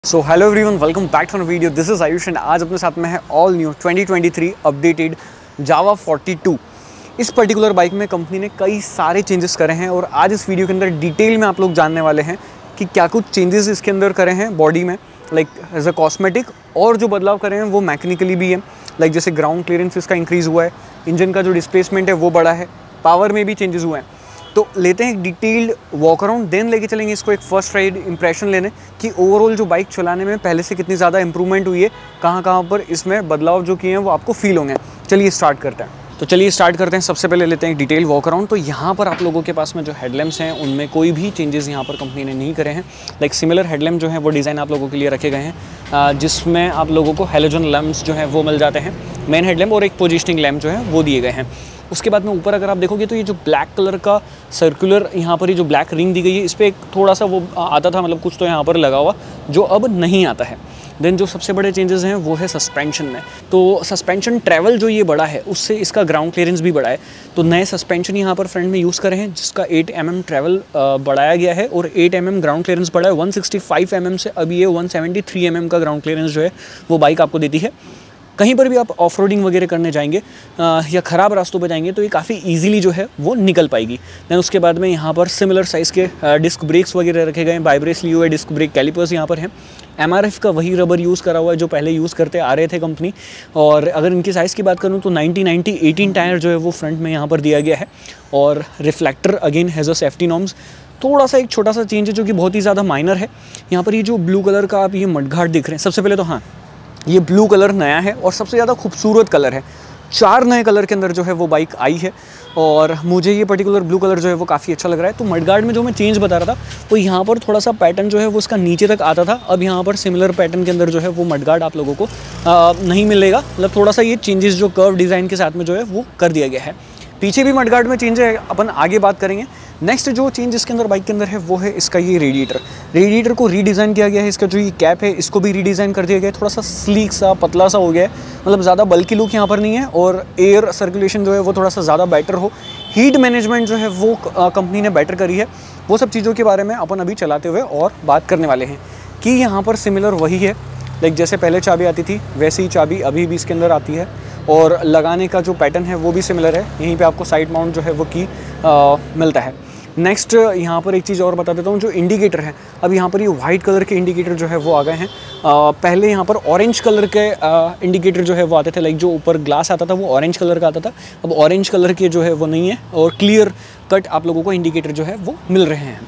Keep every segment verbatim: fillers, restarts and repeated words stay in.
So hello everyone, welcome back to video. This is Ayush and आज अपने साथ में है all new twenty twenty three updated Jawa forty two. इस particular bike में कंपनी ने कई सारे चेंजेस करे हैं और आज इस वीडियो के अंदर डिटेल में आप लोग जानने वाले हैं कि क्या कुछ चेंजेस इसके अंदर करे हैं बॉडी में, लाइक एज अ कॉस्मेटिक, और जो बदलाव करे हैं वो मैकेनिकली भी है। लाइक जैसे ग्राउंड क्लियरेंस इसका इंक्रीज़ हुआ है, इंजन का जो डिस्प्लेसमेंट है वो बढ़ा है, पावर में भी चेंजेस हुए हैं। तो लेते हैं एक डिटेल्ड वॉक अराउंड, देन लेके चलेंगे इसको एक फर्स्ट राइड इंप्रेशन लेने कि ओवरऑल जो बाइक चलाने में पहले से कितनी ज़्यादा इंप्रूवमेंट हुई है, कहाँ कहाँ पर इसमें बदलाव जो किए हैं वो आपको फील होंगे। चलिए स्टार्ट करते हैं। तो चलिए स्टार्ट करते हैं। सबसे पहले लेते हैं एक डिटेल वॉक अराउंड। तो यहाँ पर आप लोगों के पास में जो हेडलैम्प्स हैं उनमें कोई भी चेंजेस यहाँ पर कंपनी ने नहीं करे हैं। लाइक सिमिलर हेडलैम्प जो है वो डिज़ाइन आप लोगों के लिए रखे गए हैं, जिसमें आप लोगों को हेलोजन लैम्प्स जो है वो मिल जाते हैं, मेन हेडलैम्प और एक पोजिशनिंग लैम्प जो है वो दिए गए हैं। उसके बाद में ऊपर अगर आप देखोगे तो ये जो ब्लैक कलर का सर्कुलर यहाँ पर ये जो ब्लैक रिंग दी गई है, इस पर एक थोड़ा सा वो आता था, मतलब कुछ तो यहाँ पर लगा हुआ जो अब नहीं आता है। देन जो सबसे बड़े चेंजेस हैं वो है सस्पेंशन में। तो सस्पेंशन ट्रैवल जो ये बड़ा है उससे इसका ग्राउंड क्लियरेंस भी बड़ा है। तो नए सस्पेंशन यहाँ पर फ्रंट में यूज़ करे हैं जिसका एट एम एम ट्रैवल बढ़ाया गया है और eight M M ground clearance बढ़ा है। One sixty five M M से अभी ये one seventy three M M का ग्राउंड क्लियरेंस जो है वो बाइक आपको देती है। कहीं पर भी आप ऑफ रोडिंग वगैरह करने जाएंगे आ, या ख़राब रास्तों पर जाएंगे तो ये काफ़ी इजीली जो है वो निकल पाएगी। दैन उसके बाद में यहाँ पर सिमिलर साइज़ के डिस्क ब्रेक्स वगैरह रखे गए हैं, बाइब्रेस लिए हुए डिस्क ब्रेक कैलिपर्स यहाँ पर हैं। एम आर एफ का वही रबर यूज़ करा हुआ है जो पहले यूज़ करते आ रहे थे कंपनी। और अगर इनकी साइज़ की बात करूँ तो नाइन्टी नाइन्टी एटीन टायर जो है वो फ्रंट में यहाँ पर दिया गया है। और reflector again has a safety norms. थोड़ा सा एक छोटा सा चेंज है जो कि बहुत ही ज़्यादा माइनर है। यहाँ पर ये जो ब्लू कलर का आप ये मडगार्ड दिख रहे हैं, सबसे पहले तो हाँ ये ब्लू कलर नया है और सबसे ज़्यादा खूबसूरत कलर है। चार नए कलर के अंदर जो है वो बाइक आई है और मुझे ये पर्टिकुलर ब्लू कलर जो है वो काफ़ी अच्छा लग रहा है। तो मडगार्ड में जो मैं चेंज बता रहा था तो यहाँ पर थोड़ा सा पैटर्न जो है वो उसका नीचे तक आता था, अब यहाँ पर सिमिलर पैटर्न के अंदर जो है वो मडगार्ड आप लोगों को आ, नहीं मिलेगा। मतलब थोड़ा सा ये चेंजेस जो कर्व डिज़ाइन के साथ में जो है वो कर दिया गया है। पीछे भी मडगार्ड में चेंज है, अपन आगे बात करेंगे। नेक्स्ट जो चेंज इसके अंदर बाइक के अंदर है वो है इसका ये रेडिएटर। रेडिएटर को रीडिज़ाइन किया गया है। इसका जो ये कैप है इसको भी रीडिज़ाइन कर दिया गया है, थोड़ा सा स्लीक सा पतला सा हो गया है। मतलब ज़्यादा बल्कि लुक यहाँ पर नहीं है और एयर सर्कुलेशन जो है वो थोड़ा सा ज़्यादा बेटर हो। हीट मैनेजमेंट जो है वो कंपनी ने बेटर करी है। वो सब चीज़ों के बारे में अपन अभी चलाते हुए और बात करने वाले हैं कि यहाँ पर सिमिलर वही है। लाइक जैसे पहले चाबी आती थी वैसी ही चाबी अभी भी इसके अंदर आती है और लगाने का जो पैटर्न है वो भी सिमिलर है। यहीं पे आपको साइड माउंट जो है वो की आ, मिलता है। नेक्स्ट यहाँ पर एक चीज़ और बता देता हूँ, जो इंडिकेटर है अब यहाँ पर ये वाइट कलर के इंडिकेटर जो है वो आ गए हैं। आ, पहले यहाँ पर ऑरेंज कलर के इंडिकेटर जो है वो आते थे, लाइक जो ऊपर ग्लास आता था वो ऑरेंज कलर का आता था, अब ऑरेंज कलर के जो है वो नहीं है और क्लियर कट आप लोगों को इंडिकेटर जो है वो मिल रहे हैं।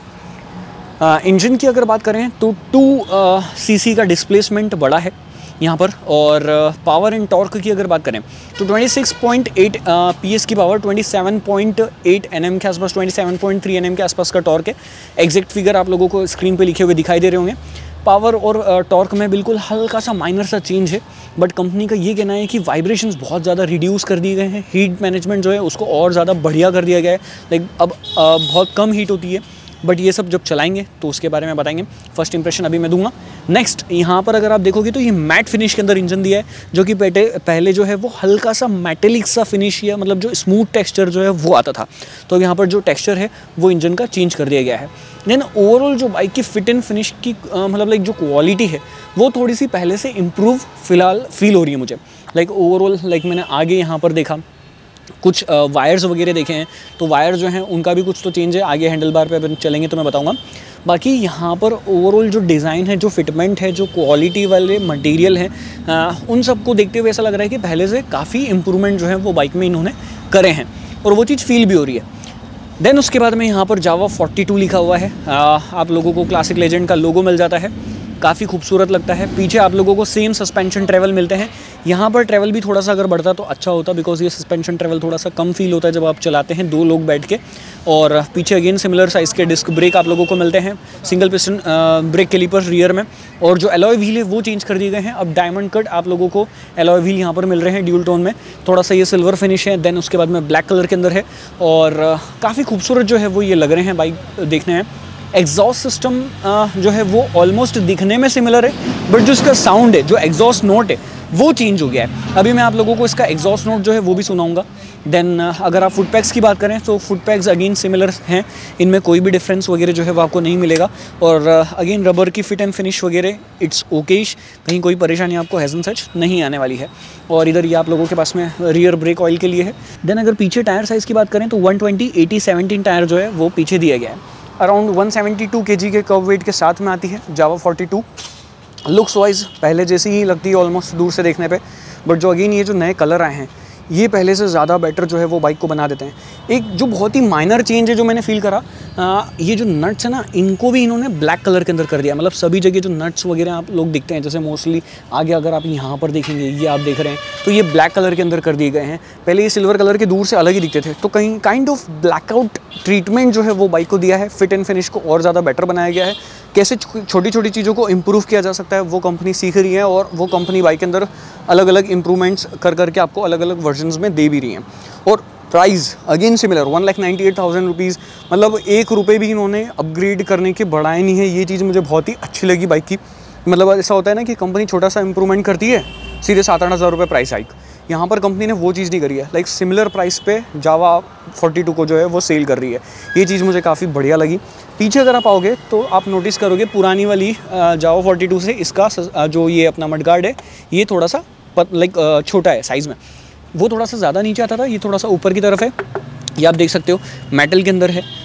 इंजन की अगर बात करें तो टू सी सी का डिस्प्लेसमेंट बड़ा है यहाँ पर। और पावर एंड टॉर्क की अगर बात करें तो twenty six point eight PS की power, twenty seven point eight NM के आसपास, twenty seven point three NM के आसपास का टॉर्क है। एग्जैक्ट फिगर आप लोगों को स्क्रीन पे लिखे हुए दिखाई दे रहे होंगे। पावर और टॉर्क में बिल्कुल हल्का सा माइनर सा चेंज है, बट कंपनी का ये कहना है कि वाइब्रेशंस बहुत ज़्यादा रिड्यूस कर दिए गए हैं। हीट मैनेजमेंट जो है उसको और ज़्यादा बढ़िया कर दिया गया है। लाइक अब आ, बहुत कम हीट होती है, बट ये सब जब चलाएंगे तो उसके बारे में बताएंगे। फर्स्ट इंप्रेशन अभी मैं दूंगा। नेक्स्ट यहाँ पर अगर आप देखोगे तो ये मैट फिनिश के अंदर इंजन दिया है, जो कि पहले पहले जो है वो हल्का सा मेटेलिक सा फिनिश या मतलब जो स्मूथ टेक्सचर जो है वो आता था। तो यहाँ पर जो टेक्सचर है वो इंजन का चेंज कर दिया गया है। देन ओवरऑल जो बाइक की फिट एंड फिनिश की आ, मतलब लाइक जो क्वालिटी है वो थोड़ी सी पहले से इम्प्रूव फिलहाल फील हो रही है मुझे। लाइक ओवरऑल लाइक मैंने आगे यहाँ पर देखा कुछ वायर्स वगैरह देखे हैं तो वायर जो हैं उनका भी कुछ तो चेंज है। आगे हैंडल बार पे अपन चलेंगे तो मैं बताऊंगा। बाकी यहाँ पर ओवरऑल जो डिज़ाइन है, जो फिटमेंट है, जो क्वालिटी वाले मटेरियल हैं, उन सब को देखते हुए ऐसा लग रहा है कि पहले से काफ़ी इम्प्रूवमेंट जो है वो बाइक में इन्होंने करे हैं और वो चीज़ फील भी हो रही है। देन उसके बाद में यहाँ पर जावा फोर्टी टू लिखा हुआ है। आ, आप लोगों को क्लासिक लेजेंड का लोगो मिल जाता है, काफ़ी खूबसूरत लगता है। पीछे आप लोगों को सेम सस्पेंशन ट्रैवल मिलते हैं। यहाँ पर ट्रैवल भी थोड़ा सा अगर बढ़ता तो अच्छा होता, बिकॉज ये सस्पेंशन ट्रैवल थोड़ा सा कम फील होता है जब आप चलाते हैं दो लोग बैठ के। और पीछे अगेन सिमिलर साइज़ के डिस्क ब्रेक आप लोगों को मिलते हैं, single piston brake caliper rear में। और जो एलॉय व्हील है वो चेंज कर दिए गए हैं। अब डायमंड कट आप लोगों को एलॉय व्हील यहाँ पर मिल रहे हैं ड्यूल टोन में, थोड़ा सा ये सिल्वर फिनिश है। देन उसके बाद में ब्लैक कलर के अंदर है और काफ़ी खूबसूरत जो है वो ये लग रहे हैं बाइक देखने हैं। एग्जॉस्ट सिस्टम जो है वो ऑलमोस्ट दिखने में सिमिलर है, बट जो इसका साउंड है, जो एग्जॉस्ट नोट है वो चेंज हो गया है। अभी मैं आप लोगों को इसका एग्जॉस्ट नोट जो है वो भी सुनाऊंगा। देन अगर आप फुट पैक्स की बात करें तो फुट पैक्स अगेन सिमिलर हैं, इनमें कोई भी डिफरेंस वगैरह जो है वो आपको नहीं मिलेगा। और अगेन रबर की फिट एंड फिनिश वगैरह इट्स ओकेश, कहीं कोई परेशानी आपको हैज़न सच नहीं आने वाली है। और इधर ये आप लोगों के पास में रियर ब्रेक ऑयल के लिए है। देन अगर पीछे टायर साइज़ की बात करें तो one twenty eighty seventeen tyre जो है वो पीछे दिया गया है। Around one seventy two KG के कर्व वेट के साथ में आती है Jawa forty two. Looks wise पहले जैसी ही लगती है ऑलमोस्ट दूर से देखने पे, बट जो अगेन ये जो नए कलर आए हैं ये पहले से ज़्यादा बेटर जो है वो बाइक को बना देते हैं। एक जो बहुत ही माइनर चेंज है जो मैंने फील करा, आ, ये जो नट्स है ना इनको भी इन्होंने ब्लैक कलर के अंदर कर दिया। मतलब सभी जगह जो नट्स वगैरह आप लोग दिखते हैं, जैसे मोस्टली आगे अगर आप यहाँ पर देखेंगे, ये आप देख रहे हैं तो ये ब्लैक कलर के अंदर कर दिए गए हैं। पहले ये सिल्वर कलर के दूर से अलग ही दिखते थे, तो कहीं काइंड ऑफ ब्लैकआउट ट्रीटमेंट जो है वो बाइक को दिया है। फिट एंड फिनिश को और ज़्यादा बेटर बनाया गया है। कैसे छोटी छोटी चीज़ों को इम्प्रूव किया जा सकता है वो कंपनी सीख रही है, और वो कंपनी बाइक के अंदर अलग अलग इंप्रूवमेंट्स कर करके आपको अलग अलग वर्जन्स में दे भी रही हैं। और price again similar one lakh ninety eight thousand rupees, मतलब एक रुपये भी इन्होंने अपग्रेड करने के बढ़ाए नहीं है। ये चीज़ मुझे बहुत ही अच्छी लगी बाइक की। मतलब ऐसा होता है ना कि कंपनी छोटा सा इंप्रूवमेंट करती है, सीधे सात आठ हज़ार रुपये प्राइस हाइक। यहाँ पर कंपनी ने वो चीज़ नहीं करी है, लाइक सिमिलर प्राइस पे जावा फोर्टी टू को जो है वो सेल कर रही है। ये चीज़ मुझे काफ़ी बढ़िया लगी। पीछे अगर आप आओगे तो आप नोटिस करोगे पुरानी वाली जावा फोर्टी टू से इसका जो ये अपना मडगार्ड है ये थोड़ा सा लाइक छोटा है साइज़ में, वो थोड़ा सा ज़्यादा नीचे आता था, ये थोड़ा सा ऊपर की तरफ है। ये आप देख सकते हो मेटल के अंदर है।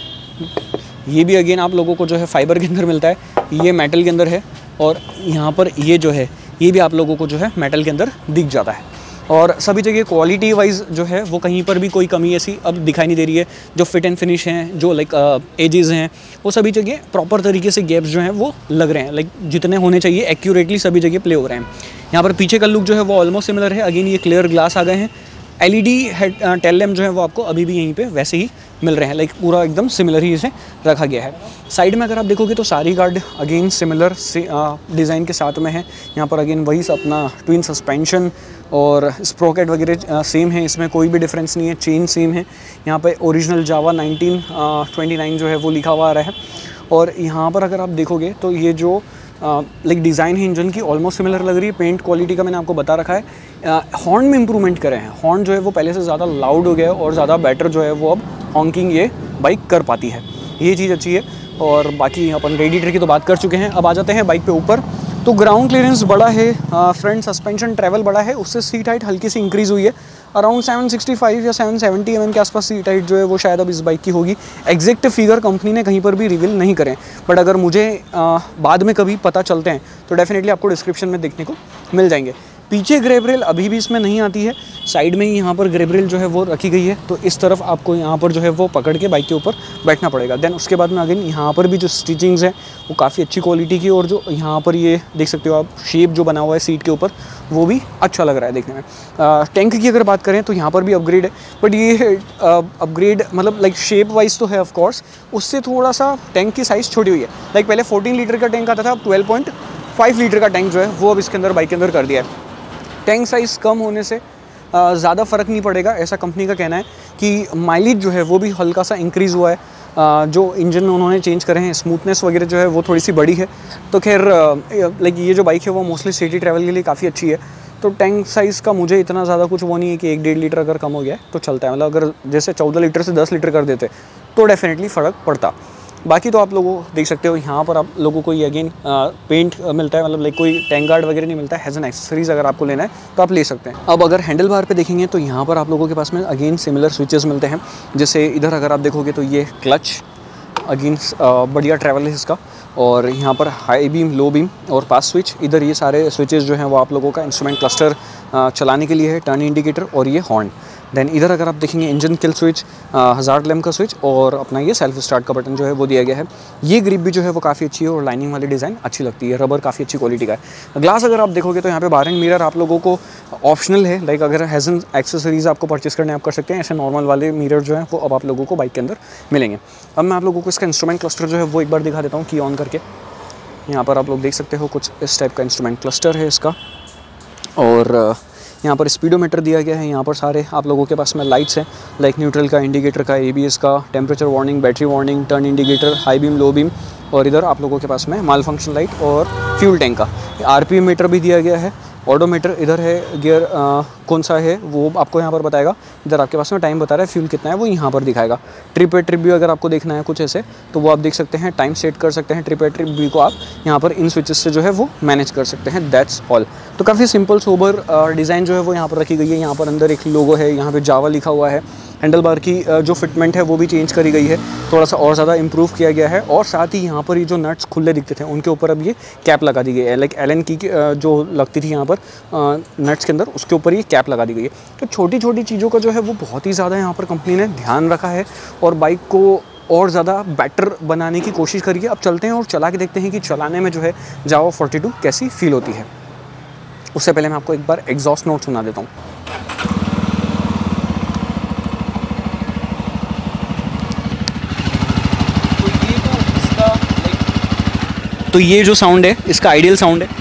ये भी अगेन आप लोगों को जो है फाइबर के अंदर मिलता है, ये मेटल के अंदर है। और यहाँ पर ये जो है ये भी आप लोगों को जो है मेटल के अंदर दिख जाता है। और सभी जगह क्वालिटी वाइज जो है वो कहीं पर भी कोई कमी ऐसी अब दिखाई नहीं दे रही है। जो फिट एंड फिनिश हैं, जो लाइक एजेस हैं, वो सभी जगह प्रॉपर तरीके से गैप्स जो हैं वो लग रहे हैं, लाइक जितने होने चाहिए एक्यूरेटली सभी जगह प्ले हो रहे हैं। यहाँ पर पीछे का लुक जो है वो ऑलमोस्ट सिमिलर है। अगेन ये क्लियर ग्लास आ गए हैं। एलईडी हेड टेल लैम्प जो है वो आपको अभी भी यहीं पे वैसे ही मिल रहे हैं, लाइक पूरा एकदम सिमिलर ही इसे रखा गया है। साइड में अगर आप देखोगे तो सारी गार्ड अगेन सिमिलर से डिज़ाइन के साथ में है। यहाँ पर अगेन वही अपना ट्विन सस्पेंशन और स्प्रोकेट वगैरह सेम है, इसमें कोई भी डिफरेंस नहीं है। चेन सेम है। यहाँ पे original Jawa nineteen twenty nine जो है वो लिखा हुआ आ रहा है। और यहाँ पर अगर आप देखोगे तो ये जो लाइक डिज़ाइन है इंजन की ऑलमोस्ट सिमिलर लग रही है। पेंट क्वालिटी का मैंने आपको बता रखा है। हॉर्न में इंप्रूवमेंट करे हैं। हॉर्न जो है वो पहले से ज़्यादा लाउड हो गया है और ज़्यादा बेटर जो है वो अब हॉन्किंग ये बाइक कर पाती है, ये चीज़ अच्छी है। और बाकी अपन रेडिएटर की तो बात कर चुके हैं। अब आ जाते हैं बाइक पे ऊपर। तो ग्राउंड क्लियरेंस बड़ा है, फ्रंट सस्पेंशन ट्रैवल बड़ा है, उससे सीट हाइट हल्की सी इंक्रीज़ हुई है। अराउंड सेवन सिक्सटी फाइव या सेवन सेवेंटी एम एम के आसपास सीट हाइट जो है वो शायद अब इस बाइक की होगी। एग्जैक्ट फिगर कंपनी ने कहीं पर भी रिवील नहीं करें, बट अगर मुझे आ, बाद में कभी पता चलते हैं तो डेफिनेटली आपको डिस्क्रिप्शन में देखने को मिल जाएंगे। पीछे ग्रेब रेल अभी भी इसमें नहीं आती है, साइड में ही यहाँ पर ग्रेब रेल जो है वो रखी गई है। तो इस तरफ आपको यहाँ पर जो है वो पकड़ के बाइक के ऊपर बैठना पड़ेगा। देन उसके बाद में अगेन यहाँ पर भी जो स्टिचिंग्स हैं वो काफ़ी अच्छी क्वालिटी की, और जो यहाँ पर ये देख सकते हो आप शेप जो बना हुआ है सीट के ऊपर वो भी अच्छा लग रहा है देखने में। आ, टैंक की अगर बात करें तो यहाँ पर भी अपग्रेड है, बट ये अपग्रेड मतलब लाइक शेप वाइज तो है ऑफकोर्स, उससे थोड़ा सा टैंक की साइज़ छोटी हुई है। लाइक पहले फोर्टीन लीटर का टैंक आता था, अब ट्वेल्व पॉइंट फाइव लीटर का टैंक जो है वो अब इसके अंदर बाइक के अंदर कर दिया है। टैंक साइज़ कम होने से ज़्यादा फ़र्क नहीं पड़ेगा, ऐसा कंपनी का कहना है कि माइलेज जो है वो भी हल्का सा इंक्रीज़ हुआ है। जो इंजन उन्होंने चेंज करे हैं, स्मूथनेस वगैरह जो है वो थोड़ी सी बड़ी है। तो खैर लाइक ये जो बाइक है वो मोस्टली सिटी ट्रैवल के लिए काफ़ी अच्छी है। तो टैंक साइज़ का मुझे इतना ज़्यादा कुछ वो नहीं है कि एक डेढ़ लीटर अगर कम हो गया तो चलता है। मतलब अगर जैसे चौदह लीटर से दस लीटर कर देते तो डेफिनेटली फ़र्क पड़ता। बाकी तो आप लोगों देख सकते हो यहाँ पर आप लोगों को ये अगेन पेंट मिलता है, मतलब लाइक कोई टैंक गार्ड वगैरह नहीं मिलता है। हैज़न एक्सेसरीज अगर आपको लेना है तो आप ले सकते हैं। अब अगर हैंडल बार पे देखेंगे तो यहाँ पर आप लोगों के पास में अगेन सिमिलर स्विचेस मिलते हैं। जैसे इधर अगर आप देखोगे तो ये क्लच अगेन बढ़िया ट्रैवल है इसका, और यहाँ पर हाई बीम, लो बीम और पास स्विच। इधर ये सारे स्विचेस जो हैं वो आप लोगों का इंस्ट्रूमेंट क्लस्टर चलाने के लिए है, टर्न इंडिकेटर और ये हॉर्न। देन इधर अगर आप देखेंगे engine kill switch, hazard lamp का स्विच और अपना ये सेल्फ स्टार्ट का बटन जो है वो दिया गया है। ये ग्रिप भी जो है वो काफ़ी अच्छी है और लाइनिंग वाली डिज़ाइन अच्छी लगती है। रबर काफ़ी अच्छी क्वालिटी का है। ग्लास अगर आप देखोगे तो यहाँ पे बार एंड मिरर आप लोगों को ऑप्शनल है, लाइक अगर हैज़न एक्सेसरीज़ आपको परचेस करने आप कर सकते हैं। ऐसे नॉर्मल वाले मिरर जो है वो अब आप लोगों को बाइक के अंदर मिलेंगे। अब मैं आप लोगों को इसका इंस्ट्रूमेंट क्लस्टर जो है वो एक बार दिखा देता हूँ की ऑन करके। यहाँ पर आप लोग देख सकते हो कुछ इस टाइप का इंस्ट्रूमेंट क्लस्टर है इसका, और यहाँ पर स्पीडोमीटर दिया गया है। यहाँ पर सारे आप लोगों के पास में लाइट्स हैं, लाइक न्यूट्रल का, इंडिकेटर का, एबीएस का, temperature warning, battery warning, turn indicator, high beam, low beam, और इधर आप लोगों के पास में माल फंक्शन लाइट और फ्यूल टैंक का आरपीएम मीटर भी दिया गया है। ऑडोमीटर इधर है, गियर कौन सा है वो आपको यहाँ पर बताएगा। इधर आपके पास में टाइम बता रहा है, फ्यूल कितना है वो यहाँ पर दिखाएगा। ट्रिप ए ट्रिप भी अगर आपको देखना है कुछ ऐसे तो वो आप देख सकते हैं, टाइम सेट कर सकते हैं। ट्रिप ए ट्रिप भी को आप यहाँ पर इन स्विचेस से जो है वो मैनेज कर सकते हैं। That's all. तो काफ़ी सिंपल सोबर डिज़ाइन जो है वो यहाँ पर रखी गई है। यहाँ पर अंदर एक लोगो है, यहाँ पर जावा लिखा हुआ है। हैंडल बार की जो फिटमेंट है वो भी चेंज करी गई है, थोड़ा सा और ज़्यादा इंप्रूव किया गया है। और साथ ही यहाँ पर ये जो नट्स खुले दिखते थे उनके ऊपर अब ये कैप लगा दी गई है, लाइक एलन की जो लगती थी यहाँ पर नट्स के अंदर, उसके ऊपर ये कैप लगा दी गई है। तो छोटी छोटी चीज़ों का जो है वो बहुत ही ज़्यादा यहाँ पर कंपनी ने ध्यान रखा है और बाइक को और ज़्यादा बेटर बनाने की कोशिश करी है। अब चलते हैं और चला के देखते हैं कि चलाने में जो है जावा फोर्टी टू कैसी फील होती है। उससे पहले मैं आपको एक बार एग्जॉस्ट नोट सुना देता हूँ। तो ये जो साउंड है इसका आइडियल साउंड है।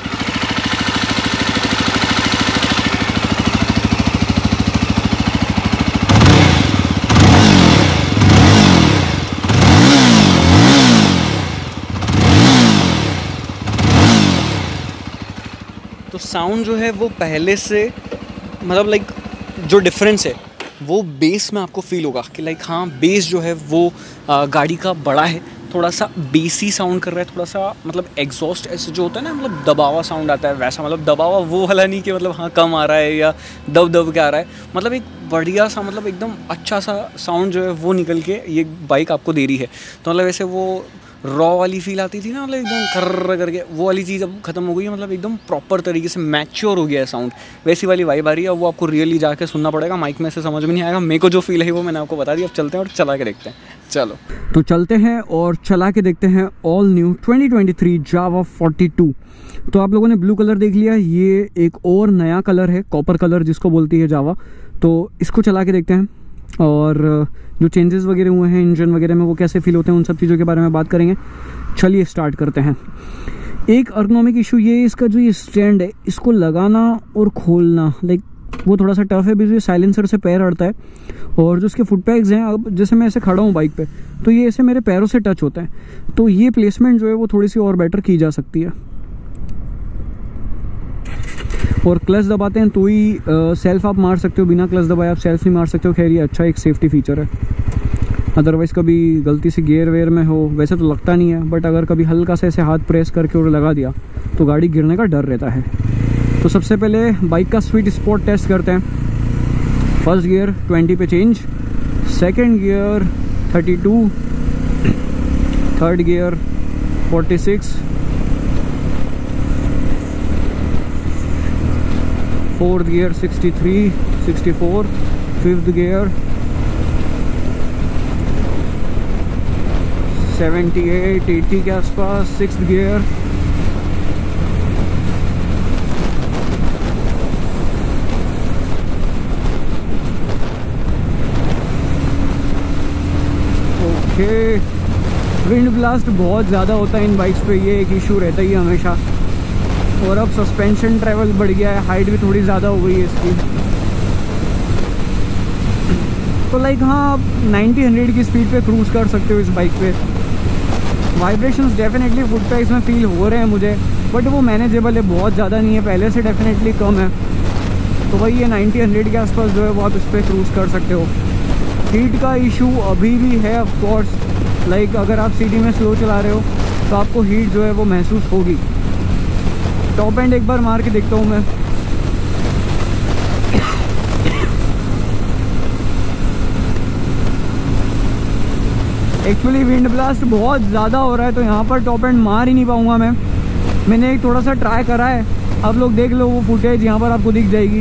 तो साउंड जो है वो पहले से मतलब लाइक जो डिफरेंस है वो बेस में आपको फील होगा कि लाइक हाँ बेस जो है वो आ, गाड़ी का बड़ा है, थोड़ा सा बेसी साउंड कर रहा है, थोड़ा सा मतलब एग्जॉस्ट ऐसे जो होता है ना मतलब दबावा साउंड आता है वैसा, मतलब दबावा वो वाला नहीं कि मतलब हाँ कम आ रहा है या दब दब के आ रहा है, मतलब एक बढ़िया सा मतलब एकदम अच्छा सा साउंड जो है वो निकल के ये बाइक आपको दे रही है। तो मतलब ऐसे वो रॉ वाली फील आती थी ना, मतलब एकदम कर्र करके, वो वाली चीज़ अब खत्म हो गई है। मतलब एकदम प्रॉपर तरीके से मैच्योर हो गया है साउंड, वैसी वाली वाइब आ रही है। अब वो आपको रियली जाके सुनना पड़ेगा, माइक में से समझ में नहीं आएगा। मेरे को जो फील है वो मैंने आपको बता दिया। अब चलते हैं और चला के देखते हैं। चलो तो चलते हैं और चला के देखते हैं all new twenty twenty three Jawa forty two. तो आप लोगों ने ब्लू कलर देख लिया, ये एक और नया कलर है, कॉपर कलर जिसको बोलती है जावा। तो इसको चला के देखते हैं और जो चेंजेस वगैरह हुए हैं इंजन वगैरह में वो कैसे फील होते हैं, उन सब चीज़ों के बारे में बात करेंगे। चलिए स्टार्ट करते हैं। एक अर्गोनॉमिक इशू ये, इसका जो ये स्टैंड है इसको लगाना और खोलना लाइक वो थोड़ा सा टफ है, बिकॉज साइलेंसर से पैर अड़ता है। और जो इसके फुट पैक्स हैं, अब जैसे मैं ऐसे खड़ा हूँ बाइक पे तो ये ऐसे मेरे पैरों से टच होता है, तो ये प्लेसमेंट जो है वो थोड़ी सी और बेटर की जा सकती है। और क्लच दबाते हैं तो ही आ, सेल्फ आप मार सकते हो, बिना क्लच दबाए आप सेल्फ नहीं मार सकते हो। खैर ये अच्छा एक सेफ्टी फीचर है। अदरवाइज़ कभी गलती से गियर वेयर में हो, वैसे तो लगता नहीं है, बट अगर कभी हल्का सा ऐसे हाथ प्रेस करके और लगा दिया तो गाड़ी गिरने का डर रहता है। तो सबसे पहले बाइक का स्वीट स्पॉट टेस्ट करते हैं। फर्स्ट गियर ट्वेंटी पे change, second gear thirty two, third gear forty six, fourth gear sixty three, sixty four, fifth gear seventy eight, eighty के आसपास, sixth gear okay. Wind blast बहुत ज़्यादा होता है इन bikes पे, ये एक इशू रहता ही है हमेशा। और अब सस्पेंशन ट्रैवल बढ़ गया है, हाइट भी थोड़ी ज़्यादा हो गई है इसकी। तो लाइक हाँ आप नाइंटी हंड्रेड की स्पीड पे क्रूज़ कर सकते हो इस बाइक पे। वाइब्रेशंस डेफिनेटली फुट पैक्स में फील हो रहे हैं मुझे, बट वो मैनेजेबल है, बहुत ज़्यादा नहीं है, पहले से डेफिनेटली कम है। तो भाई ये नाइंटी हंड्रेड के आसपास जो है वो आप इस पर क्रूज़ कर सकते हो। हीट का इशू अभी भी है ऑफ कोर्स, लाइक अगर आप सिटी में स्लो चला रहे हो तो आपको हीट जो है वो महसूस होगी। टॉप एंड एक बार मार के देखता हूँ मैं। एक्चुअली विंड ब्लास्ट बहुत ज़्यादा हो रहा है तो यहाँ पर टॉप एंड मार ही नहीं पाऊँगा मैं। मैंने एक थोड़ा सा ट्राई करा है, आप लोग देख लो वो फुटेज यहाँ पर आपको दिख जाएगी।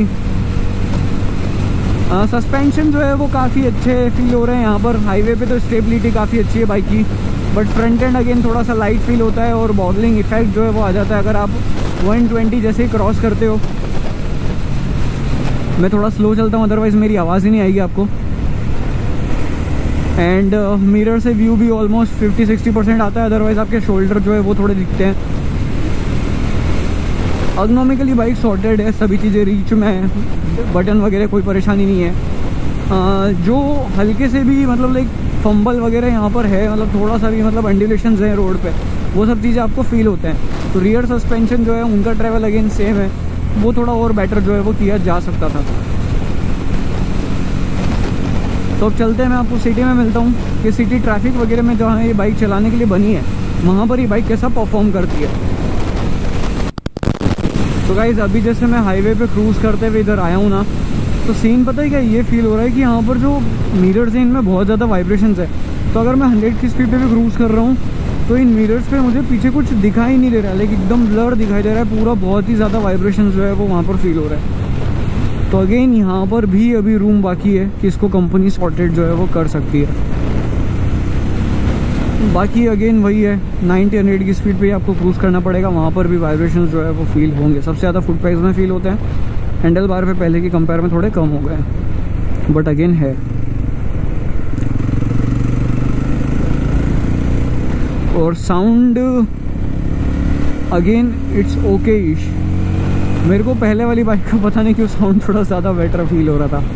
सस्पेंशन जो है वो काफ़ी अच्छे फील हो रहे हैं यहाँ पर। हाईवे पे तो स्टेबिलिटी काफ़ी अच्छी है बाइक की, बट फ्रंट एंड अगेन थोड़ा सा लाइट फील होता है और बॉगलिंग इफेक्ट जो है वो आ जाता है अगर आप वन ट्वेंटी जैसे ही क्रॉस करते हो। मैं थोड़ा स्लो चलता हूँ, अदरवाइज़ मेरी आवाज़ ही नहीं आएगी आपको। एंड मिरर से व्यू भी ऑलमोस्ट फिफ्टी सिक्सटी परसेंट आता है, अदरवाइज़ आपके शोल्डर जो है वो थोड़े दिखते हैं। अर्गोनॉमिकली बाइक सॉर्टेड है, सभी चीज़ें रीच में है, बटन वगैरह कोई परेशानी नहीं है। आ, जो हल्के से भी मतलब लाइक फंबल वगैरह यहाँ पर है, मतलब थोड़ा सा भी मतलब अंडुलेशंस हैं रोड पे, वो सब चीज़ें आपको फील होते हैं। तो रियर सस्पेंशन जो है उनका ट्रैवल अगेन सेम है, वो थोड़ा और बेटर जो है वो किया जा सकता था। तो अब चलते हैं, मैं आपको सिटी में मिलता हूँ कि सिटी ट्रैफिक वगैरह में जहाँ ये बाइक चलाने के लिए बनी है वहाँ पर ये बाइक कैसा परफॉर्म करती है। तो गाइज़ अभी जैसे मैं हाईवे पे क्रूज़ करते हुए इधर आया हूँ ना, तो सीन पता है क्या ये फील हो रहा है कि यहाँ पर जो मिरर्स हैं इनमें बहुत ज़्यादा वाइब्रेशंस है। तो अगर मैं हंड्रेड की स्पीड पे भी क्रूज़ कर रहा हूँ तो इन मिरर्स पे मुझे पीछे कुछ दिखाई नहीं दे रहा है, लेकिन एकदम ब्लर दिखाई दे रहा है पूरा, बहुत ही ज़्यादा वाइब्रेशन जो है वो वहाँ पर फील हो रहा है। तो अगेन यहाँ पर भी अभी रूम बाकी है कि इसको कंपनी सॉर्टेड जो है वो कर सकती है। बाकी अगेन वही है, नाइन्टी हंड्रेड की स्पीड पे आपको क्रूज़ करना पड़ेगा, वहाँ पर भी वाइब्रेशन जो है वो फील होंगे। सबसे ज़्यादा फुट पैक्स में फील होते हैं, हैंडल बार पे पहले की कंपेयर में थोड़े कम हो गए, बट अगेन है। और साउंड अगेन इट्स ओके इश। मेरे को पहले वाली बाइक का पता नहीं क्यों साउंड थोड़ा ज़्यादा बेटर फील हो रहा था।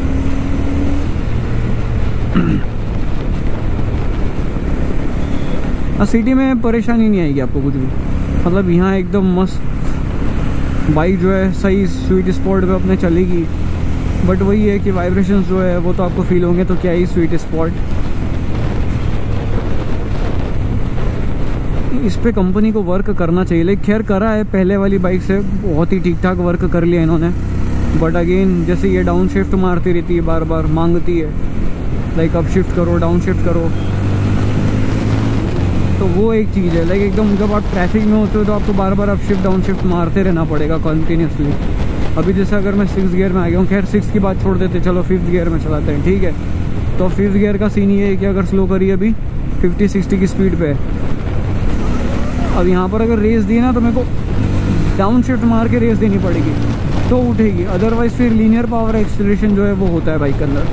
सिटी में परेशानी नहीं आएगी आपको कुछ भी, मतलब यहाँ एकदम मस्त बाइक जो है सही स्वीट स्पॉट पे अपने चलेगी। बट वही है कि वाइब्रेशंस जो है वो तो आपको फील होंगे, तो क्या ही स्वीट स्पॉट। इस पे कंपनी को वर्क करना चाहिए, लेकिन खैर करा है पहले वाली बाइक से, बहुत ही ठीक ठाक वर्क कर लिया इन्होंने। बट अगेन जैसे ये डाउन शिफ्ट मारती रहती है, बार बार मांगती है लाइक अप शिफ्ट करो, डाउन शिफ्ट करो, तो वो एक चीज़ है। लाइक एकदम जब आप ट्रैफिक में होते हो तो आपको बार बार अप शिफ्ट डाउन शिफ्ट मारते रहना पड़ेगा कंटिन्यूसली। अभी जैसे अगर मैं सिक्स गियर में आ गया हूँ, खैर सिक्स की बात छोड़ देते, चलो फिफ्थ गियर में चलाते हैं, ठीक है। तो फिफ्थ गियर का सीन ये है कि अगर स्लो करिए अभी फिफ्टी सिक्सटी की स्पीड पे है, अब यहाँ पर अगर रेस दी ना तो मेरे को डाउन शिफ्ट मार के रेस देनी पड़ेगी तो उठेगी, अदरवाइज फिर लीनियर पावर एक्सीलरेशन जो है वो होता है बाइक के अंदर,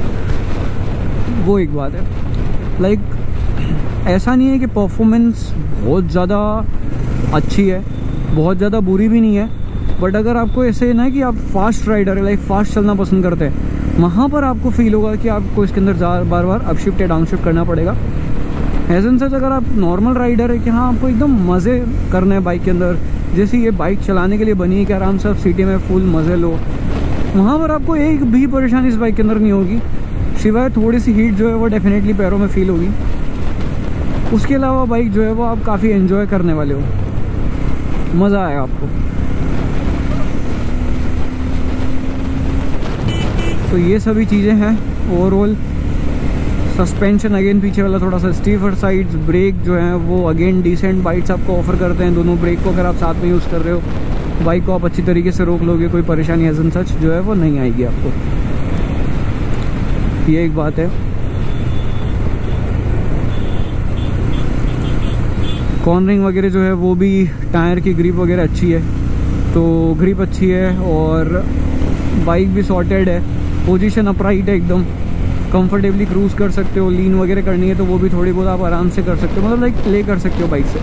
वो एक बात है। लाइक ऐसा नहीं है कि परफॉर्मेंस बहुत ज़्यादा अच्छी है, बहुत ज़्यादा बुरी भी नहीं है, बट अगर आपको ऐसे ना कि आप फास्ट राइडर है, लाइक फास्ट चलना पसंद करते हैं, वहाँ पर आपको फील होगा कि आपको इसके अंदर बार बार अप शिफ्ट या डाउन शिफ्ट करना पड़ेगा। एज सच अगर आप नॉर्मल राइडर है कि हाँ आपको एकदम मज़े करने हैं बाइक के अंदर, जैसे ये बाइक चलाने के लिए बनी है कि आराम से आप सिटी में फुल मज़े लो, वहाँ पर आपको एक भी परेशानी इस बाइक के अंदर नहीं होगी, सिवाय थोड़ी सी हीट जो है वो डेफिनेटली पैरों में फील होगी। उसके अलावा बाइक जो है वो आप काफ़ी एंजॉय करने वाले हो, मज़ा आएगा आपको। तो ये सभी चीज़ें हैं ओवरऑल। सस्पेंशन अगेन पीछे वाला थोड़ा सा स्टीफर साइड्स, ब्रेक जो है वो अगेन डिसेंट बाइक्स आपको ऑफर करते हैं। दोनों ब्रेक को अगर आप साथ में यूज़ कर रहे हो, बाइक को आप अच्छी तरीके से रोक लोगे, कोई परेशानी एज एन सच जो है वो नहीं आएगी आपको, ये एक बात है। कॉर्नरिंग वगैरह जो है वो भी, टायर की ग्रिप वगैरह अच्छी है, तो ग्रिप अच्छी है और बाइक भी सॉर्टेड है, पोजीशन अपराइट है, एकदम कंफर्टेबली क्रूज़ कर सकते हो। लीन वगैरह करनी है तो वो भी थोड़ी बहुत आप आराम से कर सकते हो, मतलब लाइक प्ले कर सकते हो बाइक से।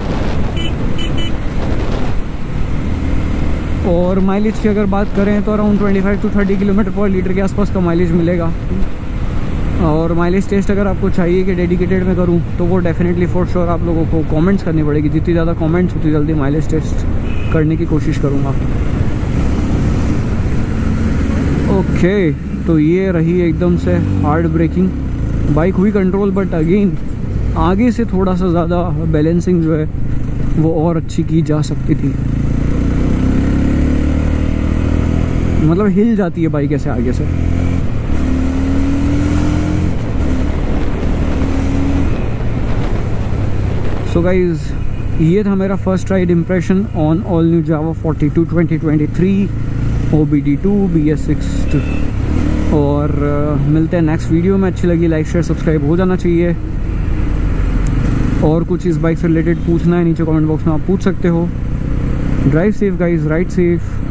और माइलेज की अगर बात करें तो around twenty five to thirty kilometre per litre के आसपास का माइलेज मिलेगा। और माइलेज टेस्ट अगर आपको चाहिए कि डेडिकेटेड में करूं तो वो डेफिनेटली फॉर श्योर आप लोगों को कमेंट्स करनी पड़ेगी, जितनी ज़्यादा कमेंट्स उतनी जल्दी माइलेज टेस्ट करने की कोशिश करूंगा। ओके, तो ये रही एकदम से हार्ड ब्रेकिंग, बाइक हुई कंट्रोल, बट अगेन आगे से थोड़ा सा ज़्यादा बैलेंसिंग जो है वो और अच्छी की जा सकती थी, मतलब हिल जाती है बाइक ऐसे आगे से। सो गाइज, ये था मेरा first ride impression on all new Jawa forty two twenty twenty three O B D two B S six two. और uh, मिलते हैं नेक्स्ट वीडियो में। अच्छी लगी लाइक शेयर सब्सक्राइब हो जाना चाहिए। और कुछ इस बाइक से रिलेटेड पूछना है नीचे कमेंट बॉक्स में आप पूछ सकते हो। Drive safe guys, ride safe.